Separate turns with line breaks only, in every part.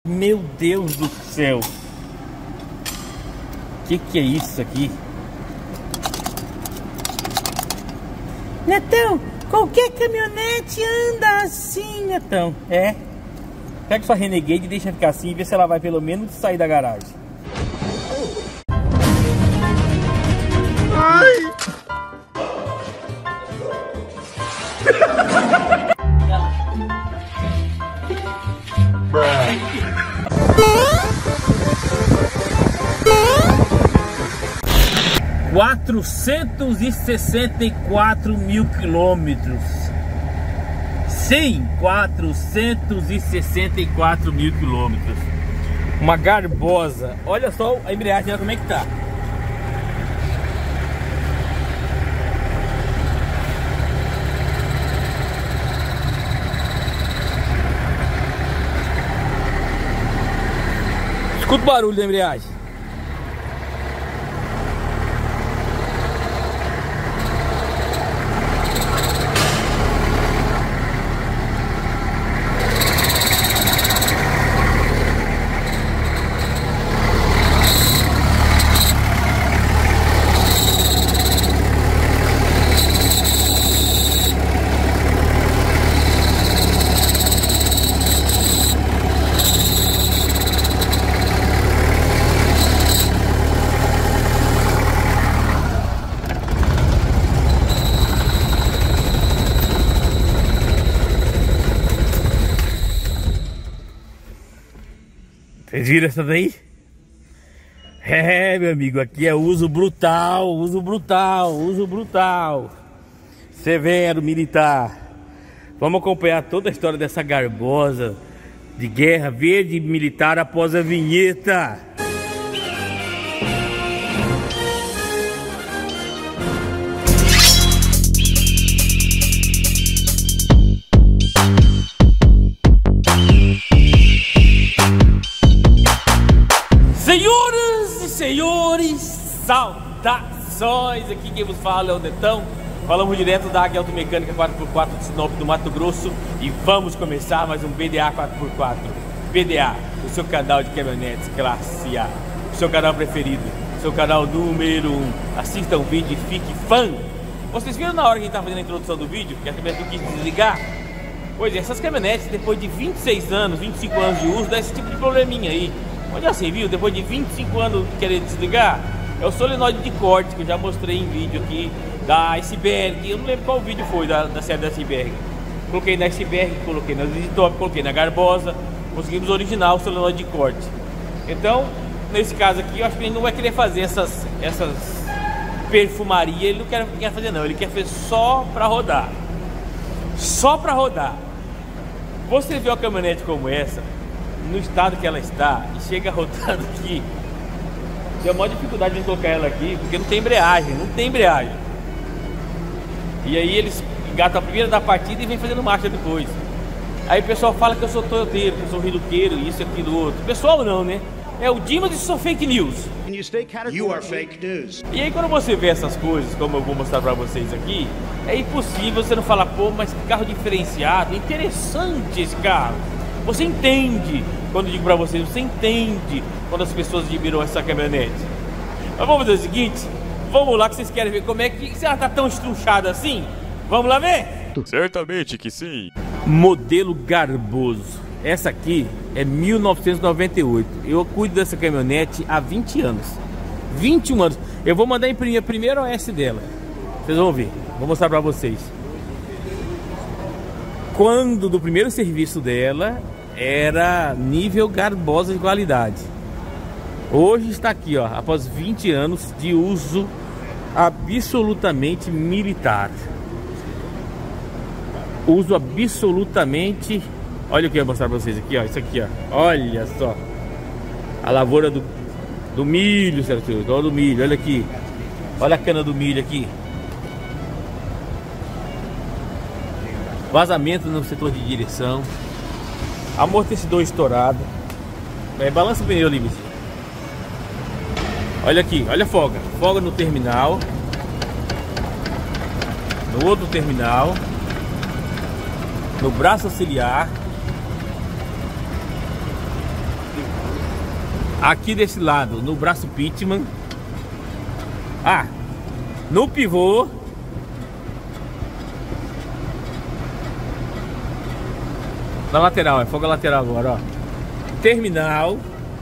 Meu Deus do céu! Que é isso aqui? Netão, qualquer caminhonete anda assim, Netão. É. Pega sua Renegade e deixa ficar assim e vê se ela vai pelo menos sair da garagem. Ai! 464 mil quilômetros. Sim, 464 mil quilômetros. Uma garbosa. Olha só a embreagem, olha como é que tá. Escuta o barulho da embreagem. Vocês viram essa daí? É, meu amigo, aqui é uso brutal, uso brutal, uso brutal. Severo, militar. Vamos acompanhar toda a história dessa garbosa de guerra verde militar após a vinheta. Senhoras e senhores, saudações! Aqui quem vos fala é o Netão. Falamos direto da Águia Automecânica 4x4 de Sinop do Mato Grosso. E vamos começar mais um BDA 4x4. BDA, o seu canal de caminhonetes classe A. O seu canal preferido, o seu canal número 1. Assista o vídeo e fique fã. Vocês viram na hora que a gente estava fazendo a introdução do vídeo, que a caminhonete não quis desligar? Pois é, essas caminhonetes depois de 26 anos, 25 anos de uso, dá esse tipo de probleminha aí. Olha assim, viu? Depois de 25 anos de querer desligar, é o solenoide de corte que eu já mostrei em vídeo aqui da Iceberg. Eu não lembro qual vídeo foi da série da Iceberg. Coloquei na Iceberg, coloquei na Top, coloquei na Garbosa. Conseguimos original o solenoide de corte. Então, nesse caso aqui, eu acho que ele não vai querer fazer essas perfumarias. Ele não quer fazer não, ele quer fazer só pra rodar. Só pra rodar. Você vê uma caminhonete como essa, no estado que ela está, e chega rodando aqui, tem a maior dificuldade de colocar ela aqui, porque não tem embreagem, E aí eles engatam a primeira da partida e vem fazendo marcha depois. Aí o pessoal fala que eu sou toyoteiro, que eu sou riluqueiro, isso, aquilo, outro. Pessoal não, né? É o Dimas e sou fake news.
You are fake news.
E aí quando você vê essas coisas, como eu vou mostrar pra vocês aqui, é impossível você não falar, pô, mas que carro diferenciado, interessante esse carro. Você entende, quando eu digo pra vocês, você entende quando as pessoas admiram essa caminhonete. Mas vamos fazer o seguinte, vamos lá que vocês querem ver como é que... Se ela tá tão estruchada assim, vamos lá ver?
Certamente que sim.
Modelo garboso. Essa aqui é 1998. Eu cuido dessa caminhonete há 20 anos. 21 anos. Eu vou mandar imprimir a primeira OS dela. Vocês vão ver, vou mostrar pra vocês. Quando do primeiro serviço dela era nível garbosa de qualidade. Hoje está aqui, ó, após 20 anos de uso absolutamente militar. Uso absolutamente... Olha o que eu vou mostrar pra vocês aqui, ó. Isso aqui, ó. Olha só. A lavoura do milho, certo? Olha do milho, olha aqui. Olha a cana do milho aqui. Vazamento no setor de direção. Amortecedor estourado. Balança o pneu ali, bicho. Olha aqui, olha a folga. Folga no terminal. No outro terminal. No braço auxiliar. Aqui desse lado, no braço Pitman. Ah, no pivô. Na lateral, é folga lateral agora, ó. Terminal.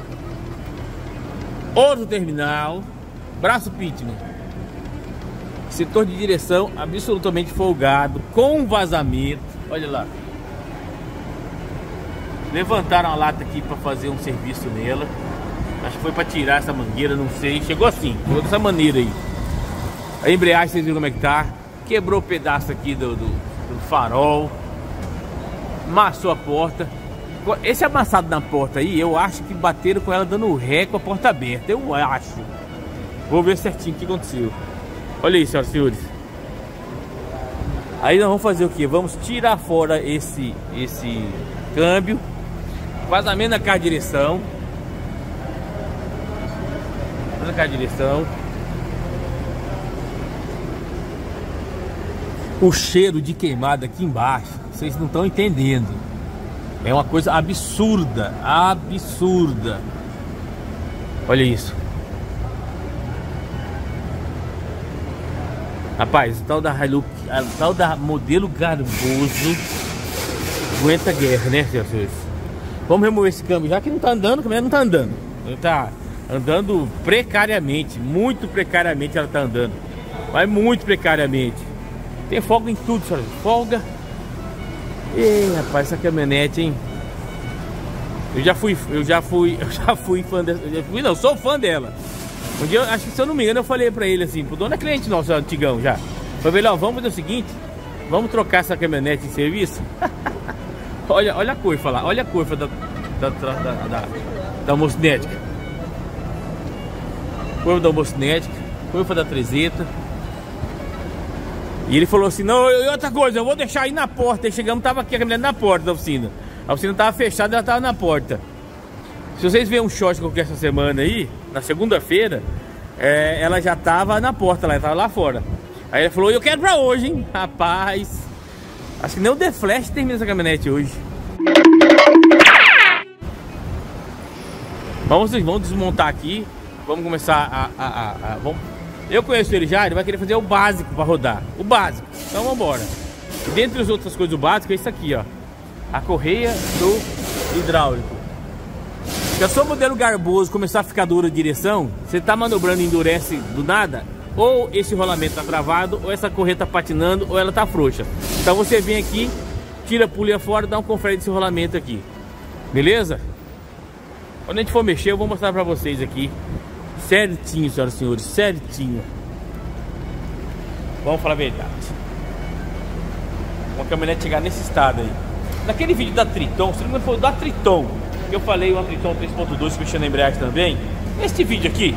Outro terminal. Braço Pitman. Setor de direção absolutamente folgado, com vazamento. Olha lá. Levantaram a lata aqui para fazer um serviço nela. Acho que foi para tirar essa mangueira, não sei. Chegou assim, chegou dessa maneira aí. A embreagem, vocês viram como é que tá. Quebrou o pedaço aqui do farol. Amassou a porta. Esse amassado na porta aí, eu acho que bateram com ela dando ré com a porta aberta. Eu acho. Vou ver certinho o que aconteceu. Olha isso, senhoras e senhores. Aí nós vamos fazer o que? Vamos tirar fora esse câmbio. Vazamento na caixa de direção. Na caixa de direção. O cheiro de queimado aqui embaixo, vocês não estão entendendo. É uma coisa absurda. Absurda. Olha isso. Rapaz, o tal da Hilux, o tal da modelo Garboso aguenta guerra, né, senhores? Vamos remover esse câmbio, já que não tá andando, como é que não tá andando? Ele tá andando precariamente, muito precariamente ela tá andando. Mas muito precariamente. Tem folga em tudo, senhores. Folga. Ei, rapaz, essa caminhonete, hein? Eu já fui fã dessa. Não, sou fã dela. Um dia, acho que se eu não me engano, eu falei pra ele assim, pro dono é cliente nosso, antigão já. Falei, ó, vamos fazer o seguinte, vamos trocar essa caminhonete em serviço. olha a coifa lá, olha a coifa da homocinética. Coifa da homocinética, coifa da trezeta. E ele falou assim, não, e outra coisa, eu vou deixar aí na porta. Aí chegamos, tava aqui a caminhonete na porta da oficina. A oficina tava fechada, ela tava na porta. Se vocês verem um short que eu quero essa semana aí, na segunda-feira, ela já tava na porta lá, ela tava lá fora. Aí ele falou, eu quero pra hoje, hein? Rapaz, acho que nem o The Flash termina essa caminhonete hoje. Vamos desmontar aqui. Vamos começar vamos... Eu conheço ele já, ele vai querer fazer o básico pra rodar. O básico, então vamos embora. Dentre as outras coisas do básico, é isso aqui, ó. A correia do hidráulico. Se a sua modelo Garboso começar a ficar dura de direção, você tá manobrando e endurece do nada, ou esse rolamento tá travado, ou essa correia tá patinando, ou ela tá frouxa. Então você vem aqui, tira a polia fora, dá um confere desse rolamento aqui. Beleza? Quando a gente for mexer, eu vou mostrar pra vocês aqui. Certinho, senhoras e senhores, certinho. Vamos falar a verdade. Uma caminhonete chegar nesse estado aí. Naquele vídeo da Triton, se não me engano foi da Triton, que eu falei, uma Triton 3.2 fechando a embreagem também. Este vídeo aqui,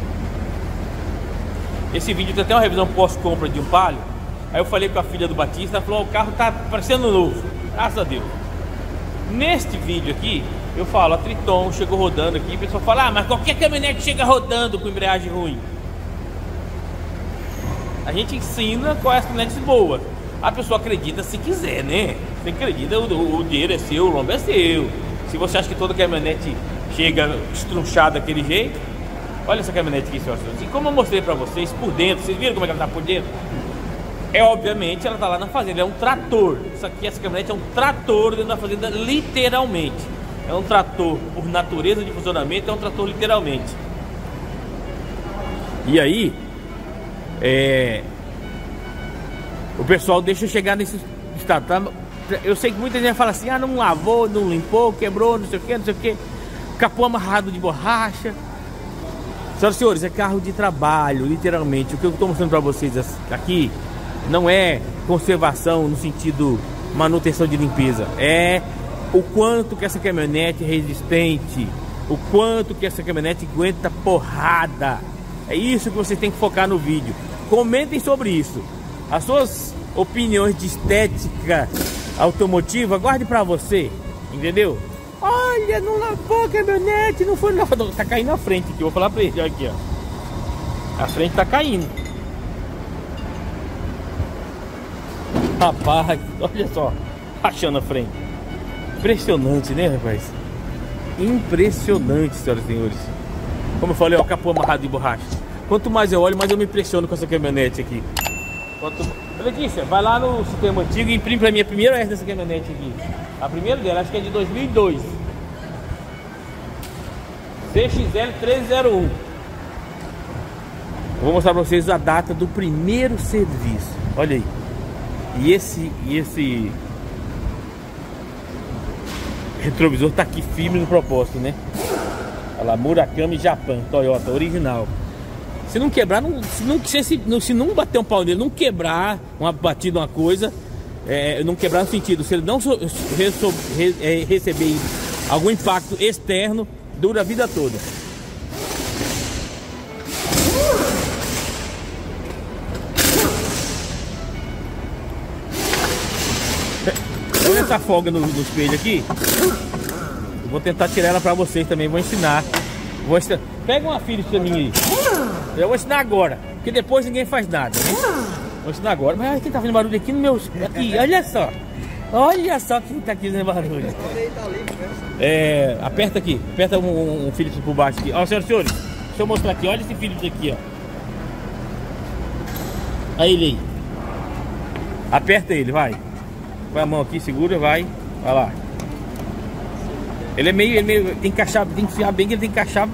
esse vídeo tem até uma revisão pós-compra de um Palio. Aí eu falei com a filha do Batista, ela falou, o carro tá parecendo novo, graças a Deus. Neste vídeo aqui, eu falo, a Triton chegou rodando aqui, o pessoal fala, mas qualquer caminhonete chega rodando com embreagem ruim. A gente ensina qual é as caminhonetes boas. A pessoa acredita se quiser, né? Você acredita, o dinheiro é seu, o lombo é seu. Se você acha que toda caminhonete chega estrunchada daquele jeito, olha essa caminhonete aqui, senhoras e senhores. E como eu mostrei pra vocês, por dentro, vocês viram como é que ela tá por dentro? Obviamente, ela tá lá na fazenda, é um trator. Essa caminhonete é um trator dentro da fazenda, literalmente. É um trator por natureza de funcionamento, é um trator literalmente. E aí, o pessoal deixa chegar nesse estado, tá? Eu sei que muita gente fala assim, não lavou, não limpou, quebrou, não sei o que, capô amarrado de borracha. Senhoras e senhores, é carro de trabalho, literalmente. O que eu estou mostrando para vocês aqui não é conservação no sentido manutenção de limpeza, é o quanto que essa caminhonete é resistente, o quanto que essa caminhonete aguenta porrada. É isso que vocês têm que focar no vídeo. Comentem sobre isso. As suas opiniões de estética automotiva, guarde pra você, entendeu? Olha, não lavou a caminhonete, não foi lavador. Tá caindo na frente aqui, eu vou falar pra ele, aqui, ó. A frente tá caindo. Rapaz, olha só, rachando a frente. Impressionante, né, rapaz? impressionante, senhoras e senhores. Como eu falei, ó, o capô amarrado de borracha. Quanto mais eu olho, mais eu me impressiono com essa caminhonete aqui. Letícia, vai lá no sistema antigo e imprime pra mim a primeira essa dessa caminhonete aqui. A primeira dela, acho que é de 2002. CXL 1301. Eu vou mostrar pra vocês a data do primeiro serviço. Olha aí. E esse retrovisor tá aqui firme no propósito, né? Olha lá, Murakami Japan, Toyota, original. Se não quebrar, se não bater um pau nele, não quebrar uma batida, uma coisa, não quebrar no sentido, se ele não receber algum impacto externo, dura a vida toda. Olha essa folga no espelho aqui. Eu vou tentar tirar ela pra vocês também, vou ensinar. Pega uma Philips pra mim aí. Eu vou ensinar agora, porque depois ninguém faz nada, né? Vou ensinar agora. Mas quem tá fazendo barulho aqui no meu... Aqui, olha só. Olha só quem tá aqui fazendo barulho. Aperta aqui. Aperta um Philips por baixo aqui. Ó, senhoras e senhores, deixa eu mostrar aqui. Olha esse Philips aqui, ó. Aí ele aí. Aperta ele, vai. Põe a mão aqui, segura, vai. Vai lá. Ele é meio tem que encaixar, tem que enfiar bem, que ele tem que encaixar.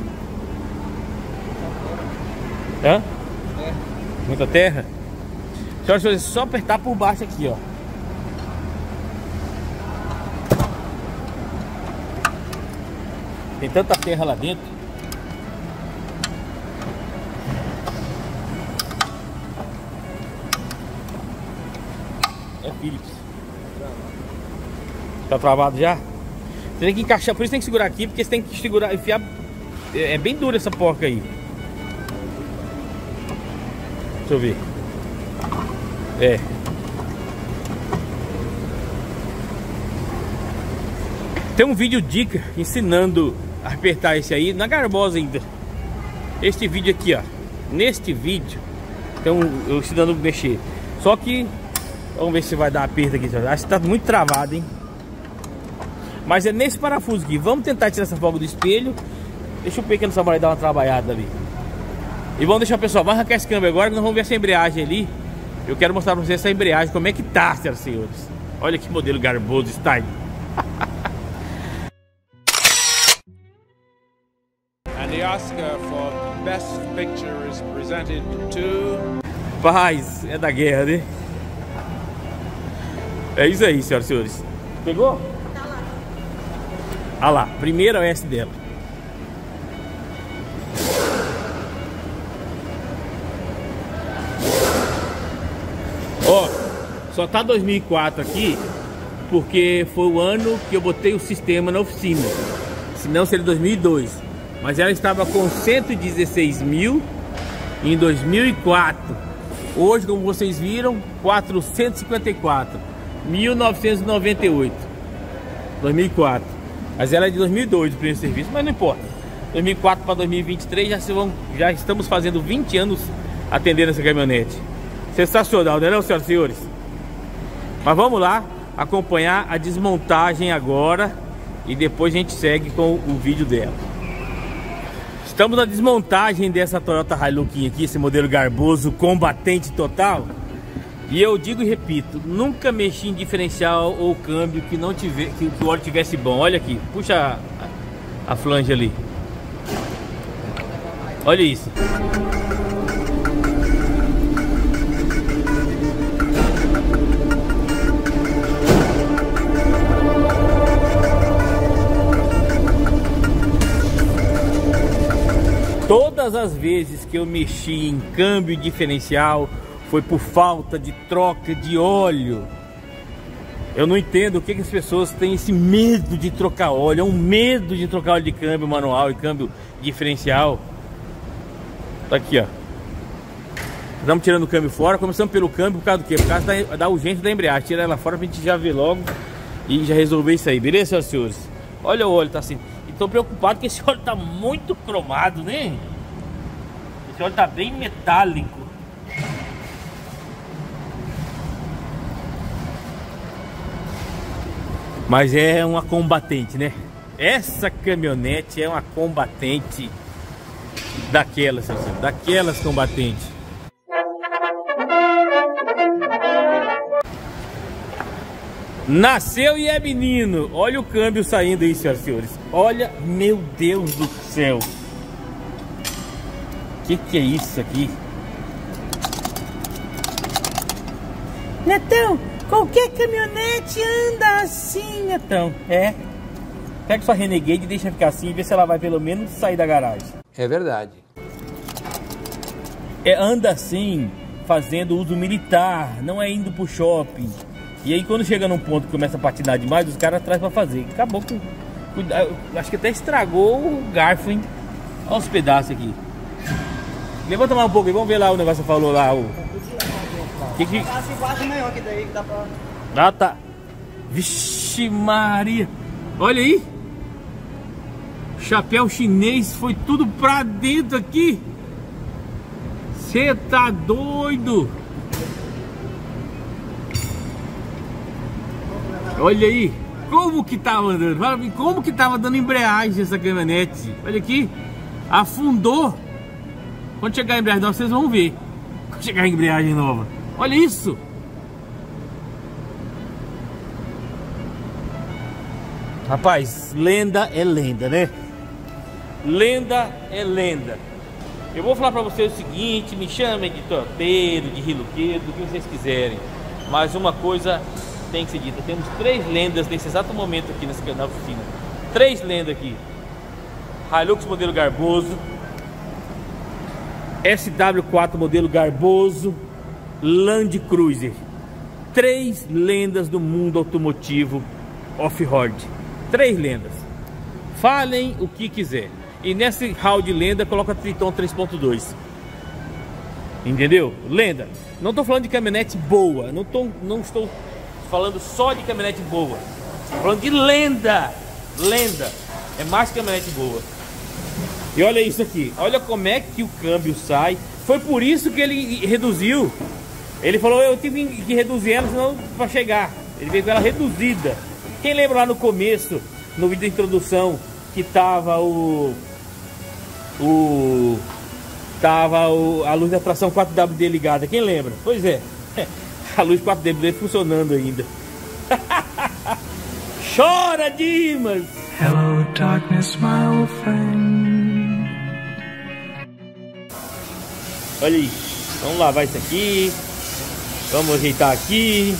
Hã? Muita terra? Senhoras e senhores, só apertar por baixo aqui, ó. Tem tanta terra lá dentro. É Philips. Tá travado já? Você tem que encaixar, por isso tem que segurar aqui, porque você tem que segurar, enfiar. É bem dura essa porca aí. Deixa eu ver. Tem um vídeo dica ensinando a apertar esse aí na garbosa ainda. Este vídeo aqui, ó. Neste vídeo, então eu ensinando a mexer. Só que vamos ver se vai dar aperto aqui. Acho que tá muito travado, hein? Mas é nesse parafuso aqui. Vamos tentar tirar essa folga do espelho. Deixa o pequeno samurai dar uma trabalhada ali. E vamos deixar, pessoal, vamos arrancar esse câmbio agora, que nós vamos ver essa embreagem ali. Eu quero mostrar pra vocês essa embreagem, como é que tá, senhoras e senhores. Olha que modelo garboso, style.
And the Oscar for Best Picture is presented to...
Paz, é da guerra, né? É isso aí, senhoras e senhores. Pegou? Tá lá. Ah lá, primeira OS dela. Ó, só tá 2004 aqui, porque foi o ano que eu botei o sistema na oficina. Senão seria 2002. Mas ela estava com 116 mil em 2004. Hoje, como vocês viram, 454. 1998. 2004. Mas ela é de 2002 o primeiro serviço, mas não importa. 2004 para 2023 já estamos fazendo 20 anos atendendo essa caminhonete. Sensacional, não é, senhoras e senhores? Mas vamos lá acompanhar a desmontagem agora e depois a gente segue com o vídeo dela. Estamos na desmontagem dessa Toyota Hilux aqui, esse modelo garboso, combatente total. E eu digo e repito, nunca mexi em diferencial ou câmbio que não tiver, que o óleo tivesse bom. Olha aqui, puxa a flange ali. Olha isso. Todas as vezes que eu mexi em câmbio diferencial foi por falta de troca de óleo. Eu não entendo o que as pessoas têm esse medo de trocar óleo. É um medo de trocar óleo de câmbio manual e câmbio diferencial. Tá aqui, ó. Estamos tirando o câmbio fora. Começamos pelo câmbio por causa do quê? Por causa da urgência da embreagem. Tira ela fora pra gente já ver logo e já resolver isso aí. Beleza, senhoras e senhores? Olha o óleo, tá assim. Tô preocupado que esse óleo tá muito cromado, né? Esse óleo tá bem metálico. Mas é uma combatente, né? Essa caminhonete é uma combatente daquelas, daquelas combatentes. Nasceu e é menino. Olha o câmbio saindo aí, senhoras e senhores. Olha, meu Deus do céu. Que é isso aqui? Netão, qualquer caminhonete anda assim, Netão. É. Pega sua Renegade e deixa ficar assim e vê se ela vai pelo menos sair da garagem.
É verdade.
Anda assim, fazendo uso militar, não é indo pro shopping. E aí quando chega num ponto que começa a patinar demais, os caras trazem pra fazer. Acabou com... Acho que até estragou o garfo, hein? Olha os pedaços aqui. Levanta mais um pouco aí, vamos ver lá o negócio que você falou lá. Que... Ah, tá. Vixe Maria. Olha aí. Chapéu chinês foi tudo pra dentro aqui. Você tá doido? Olha aí. Como que tava andando? Como que tava dando embreagem essa caminhonete? Olha aqui. Afundou. Quando chegar a embreagem nova, vocês vão ver. Quando chegar a embreagem nova. Olha isso. Rapaz, lenda é lenda, né? Lenda é lenda. Eu vou falar pra vocês o seguinte: me chamem de torpedo, de riluqueiro, do que vocês quiserem. Mas uma coisa tem que ser dita. Temos 3 lendas nesse exato momento aqui na oficina. 3 lendas aqui. Hilux modelo Garboso, SW4 modelo Garboso, Land Cruiser. 3 lendas do mundo automotivo off-road. 3 lendas. Falem o que quiser. E nesse hall de lenda coloca Triton 3.2. Entendeu? Lenda. Não estou falando de caminhonete boa. Não estou falando só de caminhonete boa. Estou falando de lenda. Lenda. É mais caminhonete boa. E olha isso aqui. Olha como é que o câmbio sai. Foi por isso que ele reduziu. Ele falou, eu tive que reduzir ela, senão para chegar. Ele veio com ela reduzida. Quem lembra lá no começo, no vídeo da introdução, que tava a luz da tração 4WD ligada? Quem lembra? Pois é. A luz 4WD funcionando ainda. Chora, Dimas!
Hello, darkness, my old friend.
Olha aí. Vamos lavar isso aqui. Vamos ajeitar aqui.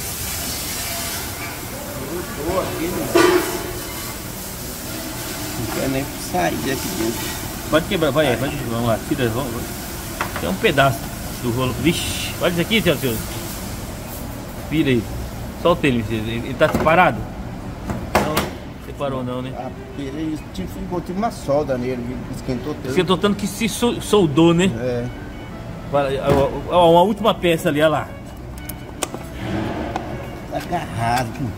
Não quero nem sair daqui dentro.
Pode quebrar, vai aí, vamos lá, tira, vamos. Tem um pedaço do rolo. Vixe, olha isso aqui, senhor. Vira aí. Solta ele, ele tá separado? Não, separou não, né?
Ah, ele ficou tipo uma solda nele, esquentou tanto.
Esquentou tanto que se soldou, né?
É.
Uma última peça ali, olha lá.
Tá agarrado.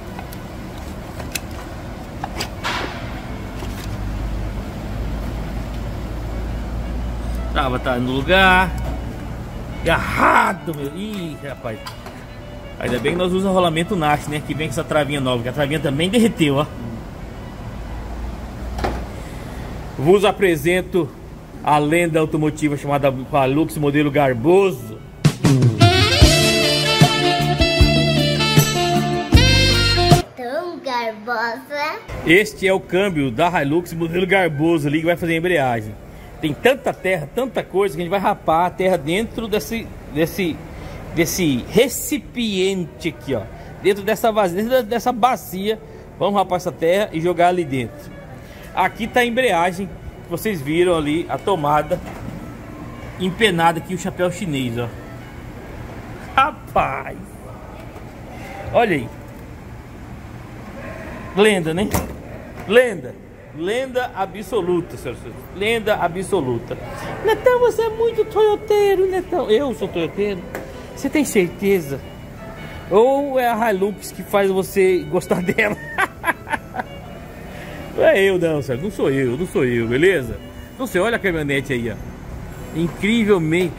Tá no lugar. Agarrado, meu. Ih, rapaz. Ainda bem que nós usamos rolamento Nash, né? Que vem com essa travinha nova, que a travinha também derreteu, ó. Vos apresento a lenda automotiva chamada Hilux modelo Garboso.
Tão garbosa.
Este é o câmbio da Hilux modelo Garboso ali, que vai fazer a embreagem. Tem tanta terra, tanta coisa, que a gente vai rapar a terra dentro desse recipiente aqui, ó. Dentro dessa vasilha, dentro dessa bacia. Vamos rapar essa terra e jogar ali dentro. Aqui tá a embreagem. Vocês viram ali a tomada empenada aqui, o chapéu chinês, ó. Rapaz! Olha aí. Lenda, né? Lenda. Lenda absoluta, senhor. Lenda absoluta. Netão, você é muito toyoteiro, Netão. Eu sou toyoteiro? Você tem certeza? Ou é a Hilux que faz você gostar dela? Não é eu não, senhor. Não sou eu, beleza? Não sei, olha a caminhonete aí, ó. Incrivelmente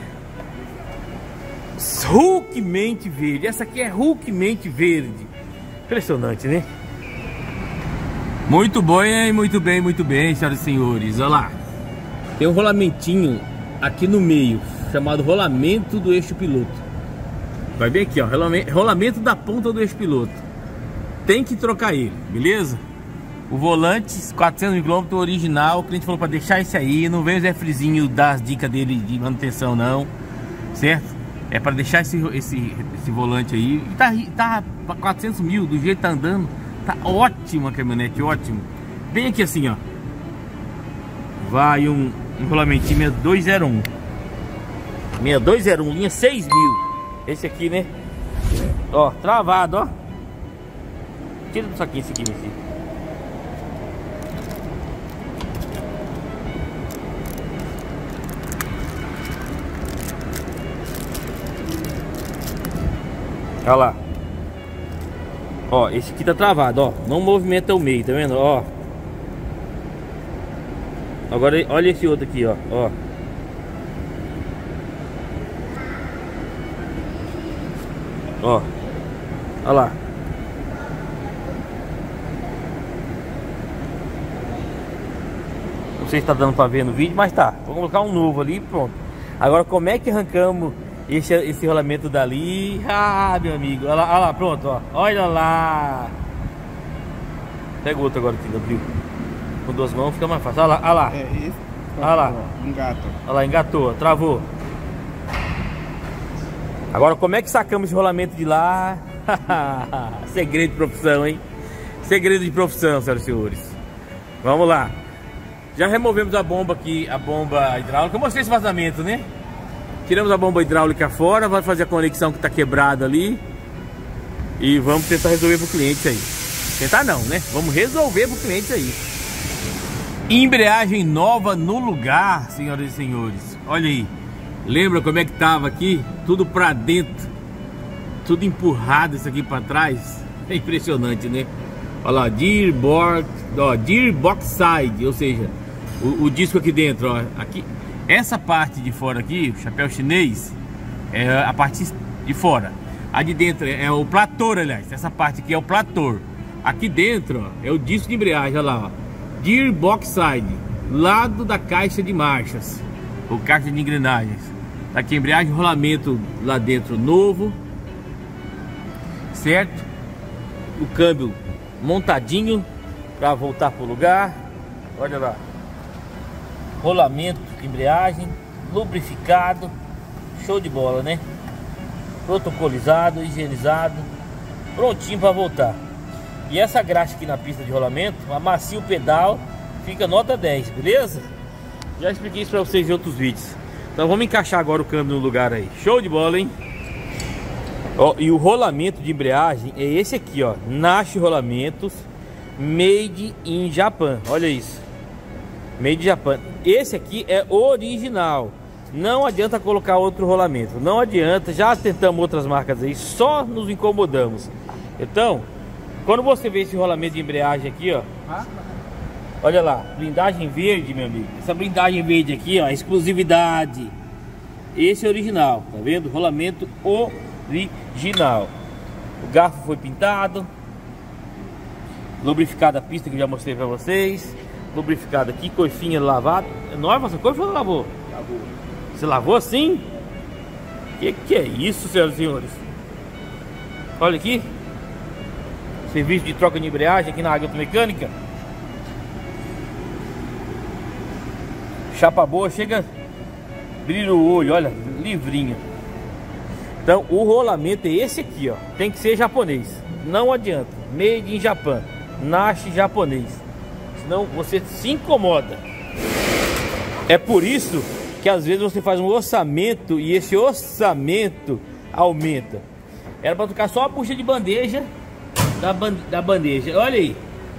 Hulkmente verde. Essa aqui é Hulkmente verde. Impressionante, né? Muito bem, muito bem, muito bem, senhoras e senhores. Olha lá. Tem um rolamentinho aqui no meio, chamado rolamento do eixo piloto. Vai bem aqui, ó, rolamento da ponta do eixo piloto. Tem que trocar ele, beleza? O volante 400 km original, o cliente falou para deixar esse aí. Não vem o Zé Frizinho dar as dicas dele de manutenção não, certo? É para deixar esse volante aí. E tá 400 mil, do jeito que tá andando. Tá ótima a caminhonete, ótimo. Bem aqui assim, ó. Vai um rolamentinho 6201. 6201, linha 6.000. Esse aqui, né? Ó, travado, ó. Tira do saquinho esse aqui, meu filho. Olha lá. Ó, esse aqui tá travado, ó. Não movimenta o meio, tá vendo? Ó. Agora olha esse outro aqui, ó. Ó. Ó. Olha lá. Não sei se tá dando pra ver no vídeo, mas tá. Vou colocar um novo ali e pronto. Agora como é que arrancamos esse rolamento dali? Ah, meu amigo. Olha lá, pronto, ó. Olha lá. Pega o outro agora aqui, abriu. Com duas mãos fica mais fácil. Olha lá, olha lá.
É isso.
Olha lá.
Engata.
Olha lá, engatou, travou. Agora como é que sacamos esse rolamento de lá? Segredo de profissão, hein? Segredo de profissão, senhoras e senhores. Vamos lá. Já removemos a bomba aqui, a bomba hidráulica. Eu mostrei esse vazamento, né? Tiramos a bomba hidráulica fora. Vamos fazer a conexão que está quebrada ali. E vamos tentar resolver para o cliente aí. Tentar não, né? Vamos resolver para o cliente aí. Embreagem nova no lugar, senhoras e senhores. Olha aí. Lembra como é que tava aqui? Tudo para dentro. Tudo empurrado isso aqui para trás. É impressionante, né? Olha lá, Gearbox Side, ou seja, o disco aqui dentro, ó, aqui, essa parte de fora aqui, o chapéu chinês, é a parte de fora. A de dentro é o plator, aliás, essa parte aqui é o plator. Aqui dentro, ó, é o disco de embreagem, olha lá, ó, Gearbox Side, lado da caixa de marchas, ou caixa de engrenagens. Tá aqui, embreagem, rolamento lá dentro novo, certo? O câmbio montadinho para voltar pro lugar. Olha lá, rolamento de embreagem lubrificado, show de bola, né? Protocolizado, higienizado, prontinho para voltar. E essa graxa aqui na pista de rolamento, amacia o pedal, fica nota 10, beleza? Já expliquei isso para vocês em outros vídeos. Então vamos encaixar agora o câmbio no lugar aí. Show de bola, hein? Ó, e o rolamento de embreagem é esse aqui, ó, Nash Rolamentos Made in Japan. Olha isso, Made in Japan. Esse aqui é original. Não adianta colocar outro rolamento, não adianta. Já tentamos outras marcas aí, só nos incomodamos. Então, quando você vê esse rolamento de embreagem aqui, ó, olha lá, blindagem verde, meu amigo. Essa blindagem verde aqui, ó, exclusividade. Esse é original, tá vendo? Rolamento original. O garfo foi pintado, lubrificada a pista que eu já mostrei pra vocês, lubrificada aqui, coifinha lavada. Nova essa coifa ou lavou? Lavou. Você lavou assim? Que é isso, senhoras e senhores? Olha aqui, serviço de troca de embreagem aqui na Águia Automecânica. Chapa boa, chega, brilha o olho, olha, livrinho. Então o rolamento é esse aqui, ó. Tem que ser japonês, não adianta. Made in Japan, Nash japonês, senão você se incomoda. É por isso que às vezes você faz um orçamento e esse orçamento aumenta. Era para tocar só a bucha de bandeja da bandeja. Olha aí.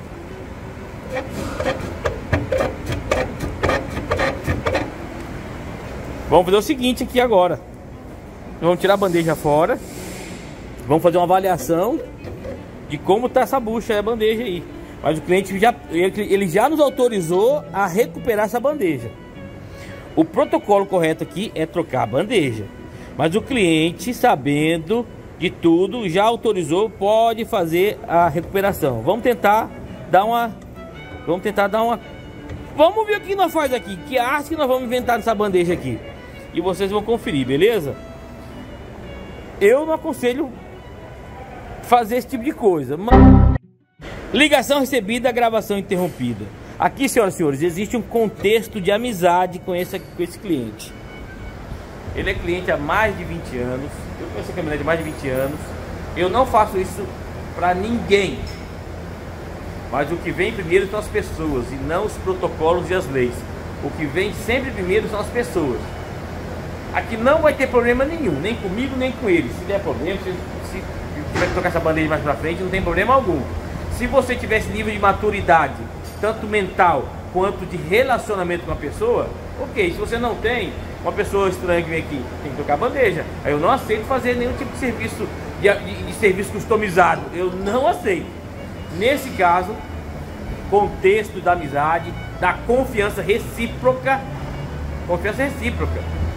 Vamos fazer o seguinte aqui agora. Vamos tirar a bandeja fora. Vamos fazer uma avaliação de como tá essa bucha, a bandeja aí. Mas o cliente ele já nos autorizou a recuperar essa bandeja. O protocolo correto aqui é trocar a bandeja. Mas o cliente, sabendo de tudo, já autorizou, pode fazer a recuperação. Vamos tentar dar uma Vamos tentar dar uma... Vamos ver o que nós faz aqui. Que arte que nós vamos inventar nessa bandeja aqui. E vocês vão conferir, beleza? Eu não aconselho fazer esse tipo de coisa. Mas... Ligação recebida, gravação interrompida. Aqui, senhoras e senhores, existe um contexto de amizade com esse cliente. Ele é cliente há mais de 20 anos. Eu conheço a caminhonete há mais de 20 anos. Eu não faço isso para ninguém. Mas o que vem primeiro são as pessoas e não os protocolos e as leis. O que vem sempre primeiro são as pessoas. Aqui não vai ter problema nenhum, nem comigo, nem com ele. Se der problema, se tiver que trocar essa bandeja mais pra frente, não tem problema algum. Se você tiver esse nível de maturidade, tanto mental quanto de relacionamento com a pessoa, ok. Se você não tem, uma pessoa estranha que vem aqui tem que trocar a bandeja. Aí eu não aceito fazer nenhum tipo de serviço de serviço customizado. Eu não aceito. Nesse caso, contexto da amizade, da confiança recíproca. Confiança recíproca.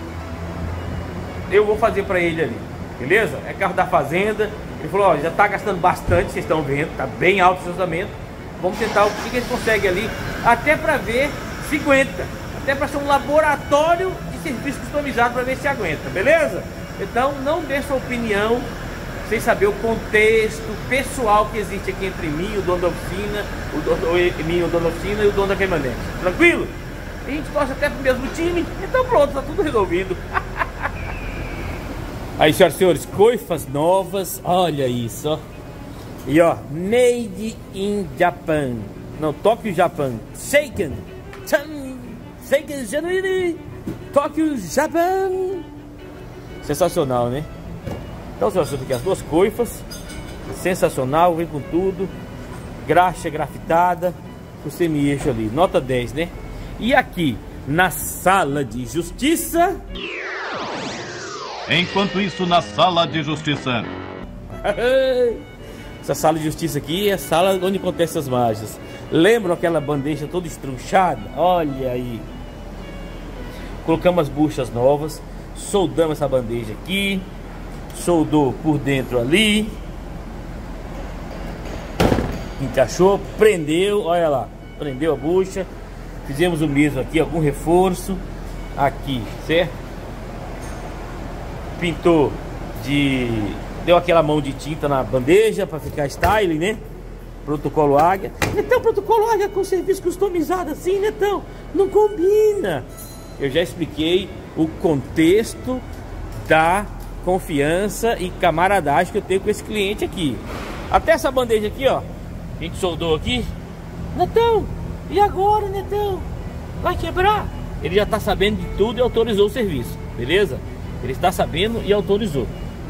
Eu vou fazer pra ele ali, beleza? É carro da fazenda. Ele falou, ó, já tá gastando bastante, vocês estão vendo, tá bem alto o orçamento. Vamos tentar o que ele consegue ali, até pra ver se aguenta. Até pra ser um laboratório de serviço customizado pra ver se aguenta, beleza? Então não dê sua opinião sem saber o contexto pessoal que existe aqui entre mim e o dono da oficina, o dono da oficina e o dono da caminhonete. Tranquilo? A gente torce até pro mesmo time, então pronto, tá tudo resolvido. Aí, senhoras e senhores, coifas novas, olha isso, ó. E ó, made in Japan. Não, Tóquio, Japão. Shaken. Shaken, January. Tóquio, Japão. Sensacional, né? Então, senhoras e senhores, aqui as duas coifas. Sensacional, vem com tudo. Graxa grafitada. O semi-eixo ali, nota 10, né? E aqui, na sala de justiça...
Enquanto isso, na sala de justiça.
Essa sala de justiça aqui é a sala onde acontecem as mágicas. Lembram aquela bandeja toda estrunchada? Olha aí. Colocamos as buchas novas. Soldamos essa bandeja aqui. Soldou por dentro ali. Encaixou, prendeu, olha lá. Prendeu a bucha. Fizemos o mesmo aqui, algum reforço. Aqui, certo? Pintou deu aquela mão de tinta na bandeja para ficar styling, né? Protocolo Águia. Então, protocolo Águia com serviço customizado assim, Netão, não combina. Eu já expliquei o contexto da confiança e camaradagem que eu tenho com esse cliente aqui. Até essa bandeja aqui, ó, a gente soldou aqui. Netão, e agora, Netão? Vai quebrar? Ele já tá sabendo de tudo e autorizou o serviço, beleza? Ele está sabendo e autorizou.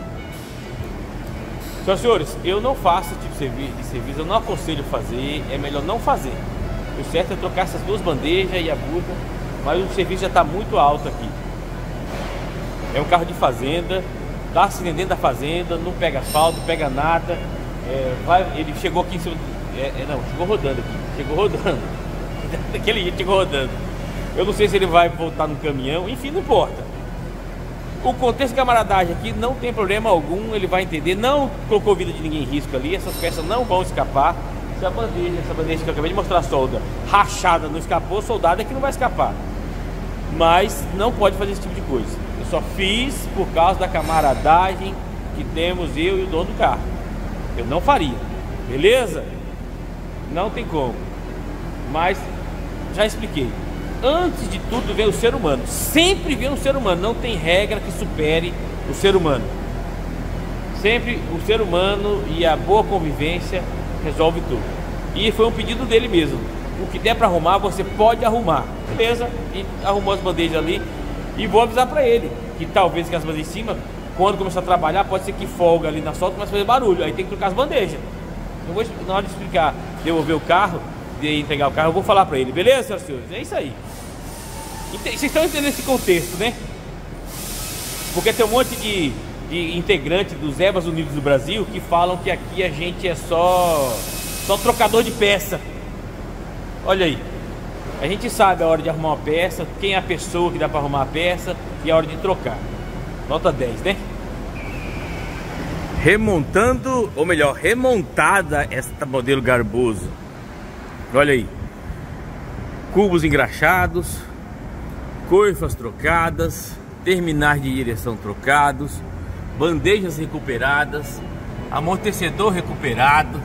Senhoras e senhores, eu não faço esse tipo de serviço, eu não aconselho fazer, é melhor não fazer. O certo é trocar essas duas bandejas e a bucha, mas o serviço já está muito alto aqui. É um carro de fazenda, está se vendendo da fazenda, não pega asfalto, não pega nada. Ele chegou aqui em cima, não, chegou rodando aqui, chegou rodando. Daquele jeito chegou rodando. Eu não sei se ele vai voltar no caminhão, enfim, não importa. O contexto de camaradagem aqui não tem problema algum, ele vai entender, não colocou vida de ninguém em risco ali, essas peças não vão escapar. Se a bandeja que eu acabei de mostrar a solda rachada não escapou, soldada é que não vai escapar. Mas não pode fazer esse tipo de coisa. Eu só fiz por causa da camaradagem que temos eu e o dono do carro. Eu não faria, beleza? Não tem como. Mas já expliquei. Antes de tudo vem o ser humano. Sempre vem o ser humano. Não tem regra que supere o ser humano. Sempre o ser humano e a boa convivência resolve tudo. E foi um pedido dele mesmo. O que der para arrumar, você pode arrumar. Beleza? E arrumou as bandejas ali. E vou avisar para ele que talvez que as bandejas em cima, quando começar a trabalhar, pode ser que folga ali na solta, começa a fazer barulho. Aí tem que trocar as bandejas. Eu vou, na hora de explicar, devolver o carro, de entregar o carro, eu vou falar para ele. Beleza, senhoras e senhores? É isso aí. Vocês estão entendendo esse contexto, né? Porque tem um monte de integrantes dos Evas Unidos do Brasil que falam que aqui a gente é só trocador de peça. Olha aí. A gente sabe a hora de arrumar uma peça, quem é a pessoa que dá para arrumar a peça e a hora de trocar. Nota 10, né? Remontando, ou melhor, remontada esta modelo Garboso. Olha aí. cubos engraxados, coifas trocadas, terminais de direção trocados, bandejas recuperadas, amortecedor recuperado,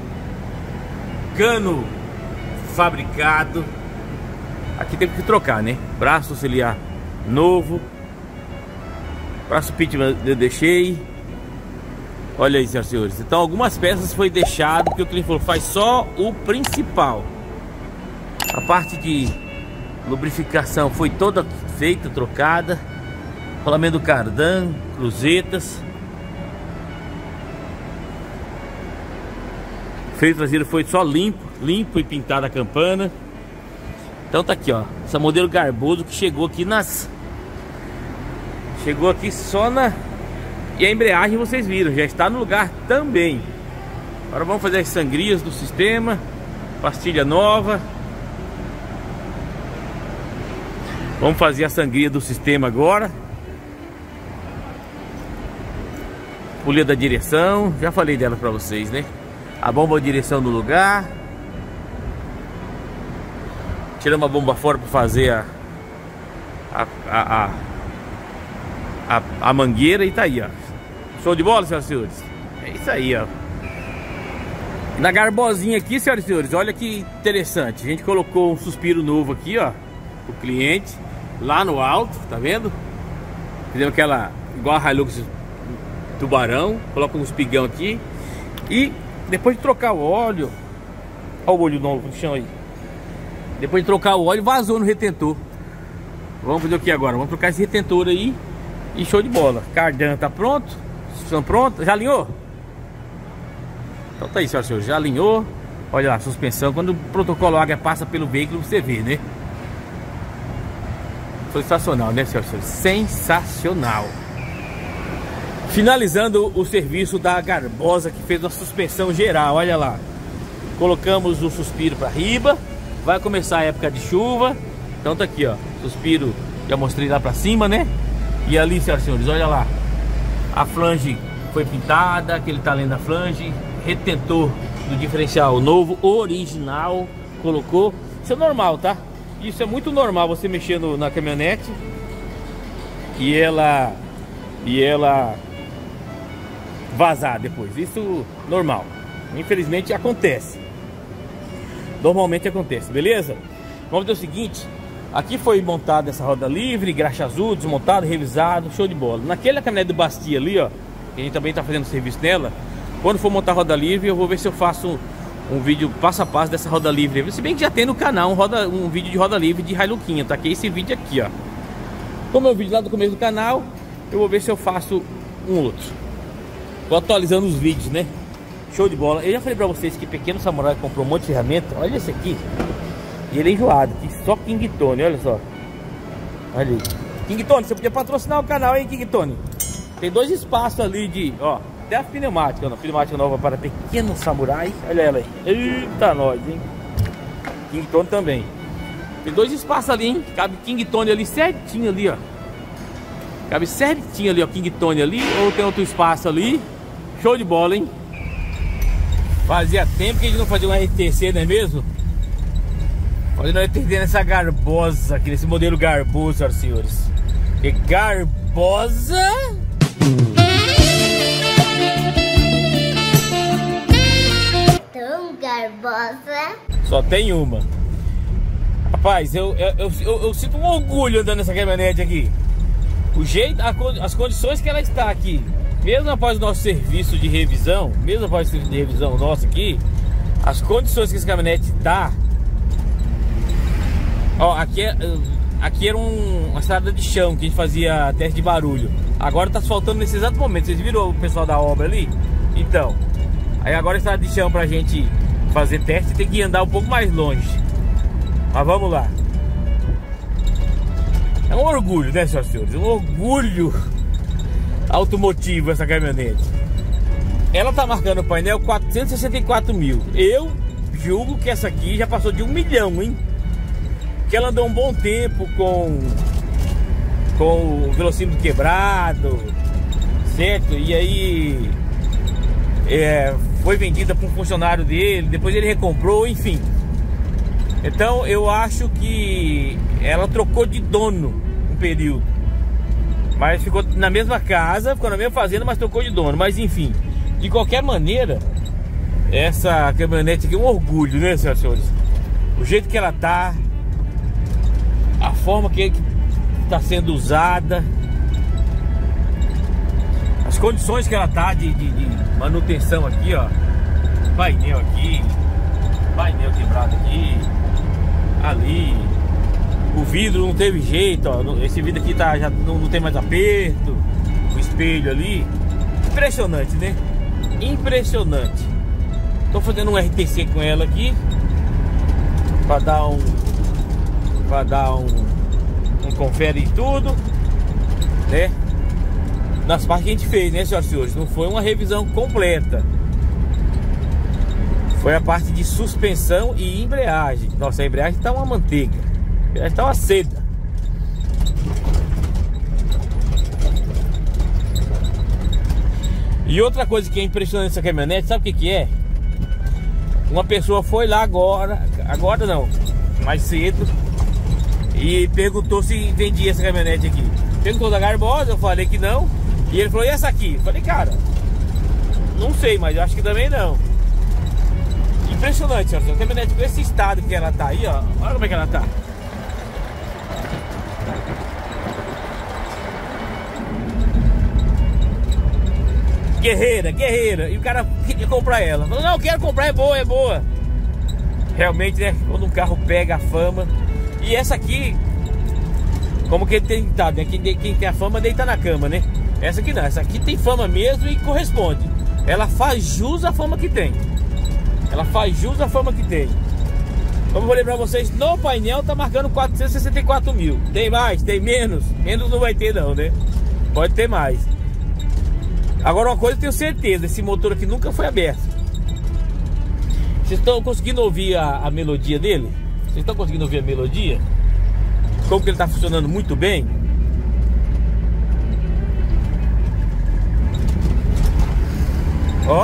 cano fabricado. Aqui teve que trocar, né? Braço auxiliar novo, braço pitman eu deixei. Olha aí, senhoras e senhores. Então algumas peças foi deixado, porque o cliente falou, faz só o principal. A parte de lubrificação foi toda feita, trocada. Rolamento do cardan, cruzetas. Freio traseiro foi só limpo e pintado a campana. Então tá aqui, ó, essa modelo garboso que chegou aqui só na... E a embreagem vocês viram, já está no lugar também. Agora vamos fazer as sangrias do sistema. Pastilha nova. Vamos fazer a sangria do sistema agora. Polia da direção, já falei dela pra vocês, né? A bomba de direção no lugar. Tiramos a bomba fora para fazer a mangueira e tá aí, ó. Show de bola, senhoras e senhores? É isso aí, ó. Na garbosinha aqui, senhoras e senhores, olha que interessante. A gente colocou um suspiro novo aqui, ó, pro cliente, lá no alto, tá vendo? Fizemos aquela, igual a Hilux tubarão. Coloca um espigão aqui. E depois de trocar o óleo, olha o olho novo no chão aí. Depois de trocar o óleo, vazou no retentor. Vamos fazer o que agora? Vamos trocar esse retentor aí. E show de bola. Cardan tá pronto. Suspensão pronta. Já alinhou? Então tá aí, senhoras e senhores. Já alinhou. Olha lá, suspensão. Quando o protocolo águia passa pelo veículo, você vê, né? Sensacional, né, senhoras e senhores? Sensacional. Finalizando o serviço da Garbosa, que fez uma suspensão geral. Olha lá. Colocamos o suspiro para riba. Vai começar a época de chuva. Então tá aqui, ó. Suspiro, já mostrei lá pra cima, né? E ali, senhoras e senhores, olha lá. A flange foi pintada, aquele talento da flange. Retentor do diferencial novo, original. Colocou. Isso é normal, tá? Isso é muito normal, você mexendo na caminhonete e ela vazar depois. Isso normal. Infelizmente acontece. Normalmente acontece, beleza? Vamos fazer o seguinte. Aqui foi montada essa roda livre, graxa azul, desmontado, revisado, show de bola. Naquela caminhonete do Bastia ali, ó, que a gente também tá fazendo serviço nela. Quando for montar a roda livre, eu vou ver se eu faço um vídeo passo a passo dessa roda livre. Se bem que já tem no canal um vídeo de roda livre de Hiluxinha, tá? Que é esse vídeo aqui, ó. Como é o vídeo lá do começo do canal, eu vou ver se eu faço um outro. Tô atualizando os vídeos, né? Show de bola. Eu já falei pra vocês que Pequeno Samurai comprou um monte de ferramenta. Olha esse aqui. E ele é enjoado. Aqui só King Tone, olha só. Olha aí. King Tone, você podia patrocinar o canal, hein, King Tone? Tem 2 espaços ali de... Ó, até a pneumática. Ó, pneumática nova para Pequeno Samurai. Olha ela aí. Eita, nós, hein? King Tone também. Tem 2 espaços ali, hein? Cabe King Tone ali certinho ali, ó. Cabe certinho ali, ó. King Tone ali. Ou tem outro espaço ali. Show de bola, hein? Fazia tempo que a gente não fazia um RTC, não é mesmo? Fazendo um RTC nessa Garbosa aqui, nesse modelo Garboso, senhoras e senhores. Que Garbosa!
Tão Garbosa.
Só tem uma. Rapaz, eu sinto um orgulho andando nessa caminhonete aqui. O jeito, as condições que ela está aqui. Mesmo após o nosso serviço de revisão, nosso aqui, as condições que esse caminhonete tá. Ó, aqui era uma estrada de chão que a gente fazia teste de barulho. Agora tá asfaltando nesse exato momento. Vocês viram o pessoal da obra ali? Então, aí agora a estrada de chão pra gente fazer teste tem que andar um pouco mais longe. Mas vamos lá. É um orgulho, né, senhoras e senhores? Um orgulho automotivo essa caminhonete. Ela tá marcando o painel 464 mil. Eu julgo que essa aqui já passou de 1 milhão, hein? Que ela andou um bom tempo com o velocímetro quebrado, certo? E aí foi vendida para um funcionário dele, depois ele recomprou, enfim. Então eu acho que ela trocou de dono um período. Mas ficou na mesma casa, ficou na mesma fazenda, mas trocou de dono. Mas enfim, de qualquer maneira, essa caminhonete aqui é um orgulho, né, senhoras e senhores? O jeito que ela tá, a forma que está sendo usada, as condições que ela tá de manutenção aqui, ó. Painel aqui, painel quebrado aqui, ali. O vidro não teve jeito, ó. Esse vidro aqui já não tem mais aperto. O espelho ali. Impressionante, né? Impressionante. Tô fazendo um RTC com ela aqui para dar um confere em tudo, né? Nas partes que a gente fez, né, senhoras e senhores? Não foi uma revisão completa. Foi a parte de suspensão e embreagem. Nossa, a embreagem tá uma manteiga. Está uma seda. E outra coisa que é impressionante nessa caminhonete, sabe o que é? Uma pessoa foi lá agora não, mais cedo, e perguntou se vendia essa caminhonete aqui. Perguntou da Garbosa, eu falei que não. E ele falou, e essa aqui? Eu falei, cara, não sei, mas eu acho que também não. Impressionante, senhora. A caminhonete com esse estado que ela tá aí, ó. Olha como é que ela tá. Guerreira, guerreira. E o cara queria comprar ela. Falou, não, quero comprar, é boa, é boa. Realmente, né? Quando um carro pega a fama. E essa aqui, como que ele tem ditado, né? Quem tem a fama deita na cama, né? Essa aqui não, essa aqui tem fama mesmo e corresponde. Ela faz jus à fama que tem. Ela faz jus à fama que tem. Como eu falei pra vocês, no painel tá marcando 464 mil. Tem mais, tem menos. Menos não vai ter não, né? Pode ter mais. Agora uma coisa eu tenho certeza, esse motor aqui nunca foi aberto. Vocês estão conseguindo ouvir a melodia dele? Vocês estão conseguindo ouvir a melodia? Como que ele está funcionando muito bem? Ó.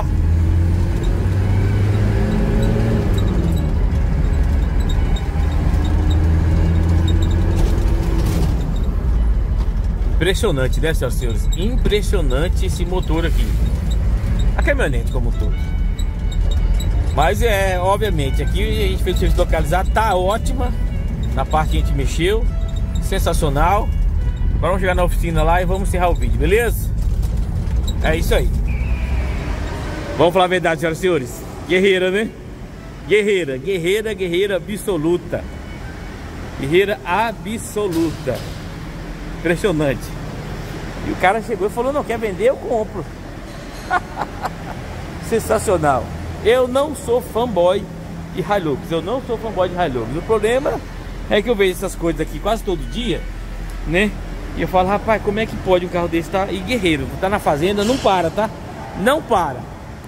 Impressionante, né, senhoras e senhores? Impressionante esse motor aqui. A caminhonete como um todo. Mas obviamente, aqui a gente fez o serviço localizado, tá ótima. Na parte que a gente mexeu. Sensacional. Agora vamos chegar na oficina lá e vamos encerrar o vídeo, beleza? É isso aí. Vamos falar a verdade, senhoras e senhores. Guerreira, né? Guerreira, guerreira, guerreira absoluta. Guerreira absoluta. Impressionante. E o cara chegou e falou, não, quer vender, eu compro. Sensacional. Eu não sou fanboy de Hilux. Eu não sou fanboy de Hilux. O problema é que eu vejo essas coisas aqui quase todo dia, né? E eu falo, rapaz, como é que pode um carro desse tá? E guerreiro, tá na fazenda, não para, tá? Não para.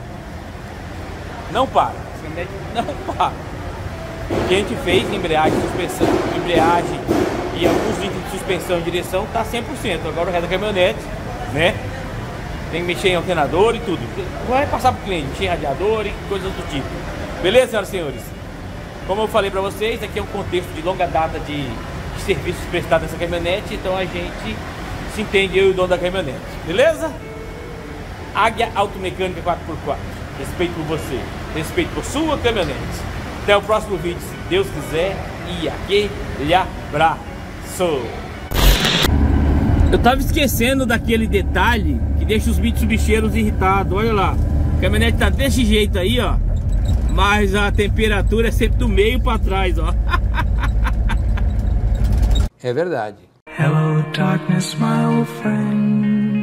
Não para. Não para. O que a gente fez, embreagem, suspensão, embreagem e alguns itens de suspensão e direção, tá 100%. Agora o resto da caminhonete, né? Tem que mexer em alternador e tudo. Vai passar pro cliente, mexer em radiador e coisas do tipo. Beleza, senhoras e senhores? Como eu falei pra vocês, aqui é um contexto de longa data de serviços prestados nessa caminhonete. Então a gente se entende, eu e o dono da caminhonete. Beleza? Águia Automecânica 4x4. Respeito por você, respeito por sua caminhonete. Até o próximo vídeo, se Deus quiser. E aquele abraço. Eu tava esquecendo daquele detalhe que deixa os bicheiros irritados. Olha lá, a caminhonete tá desse jeito aí, ó. Mas a temperatura é sempre do meio para trás, ó. É verdade.
Hello, darkness, my old friend.